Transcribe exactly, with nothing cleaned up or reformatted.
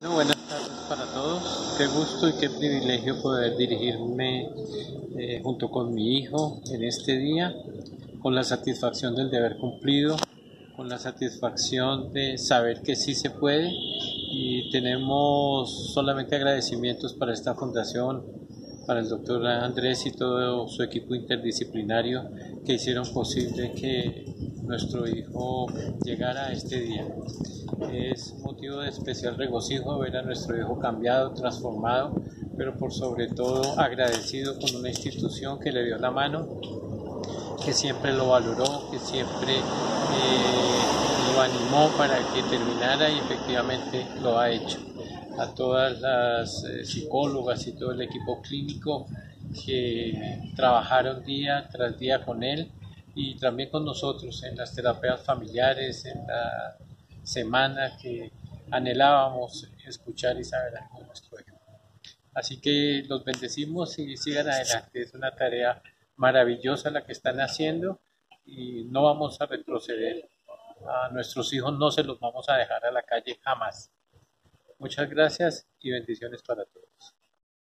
Bueno, buenas tardes para todos. Qué gusto y qué privilegio poder dirigirme eh, junto con mi hijo en este día, con la satisfacción del deber cumplido, con la satisfacción de saber que sí se puede y tenemos solamente agradecimientos para esta fundación, para el doctor Andrés y todo su equipo interdisciplinario que hicieron posible que nuestro hijo llegara a este día. Es motivo de especial regocijo ver a nuestro hijo cambiado, transformado, pero por sobre todo agradecido con una institución que le dio la mano, que siempre lo valoró, que siempre eh, lo animó para que terminara y efectivamente lo ha hecho. A todas las eh, psicólogas y todo el equipo clínico que trabajaron día tras día con él y también con nosotros en las terapias familiares, en la semana que anhelábamos escuchar y saber algo de nuestro hijo. Así que los bendecimos y sigan adelante. Es una tarea maravillosa la que están haciendo y no vamos a retroceder. A nuestros hijos no se los vamos a dejar a la calle jamás. Muchas gracias y bendiciones para todos.